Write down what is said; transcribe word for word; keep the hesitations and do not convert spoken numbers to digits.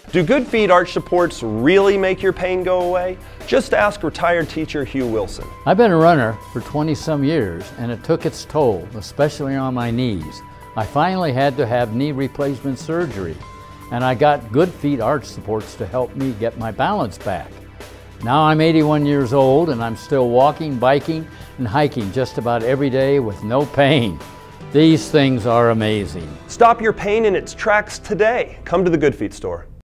Do Good Feet arch supports really make your pain go away? Just ask retired teacher Hugh Wilson. I've been a runner for twenty some years and it took its toll, especially on my knees. I finally had to have knee replacement surgery and I got Good Feet arch supports to help me get my balance back. Now I'm eighty-one years old and I'm still walking, biking, and hiking just about every day with no pain. These things are amazing. Stop your pain in its tracks today. Come to the Good Feet store.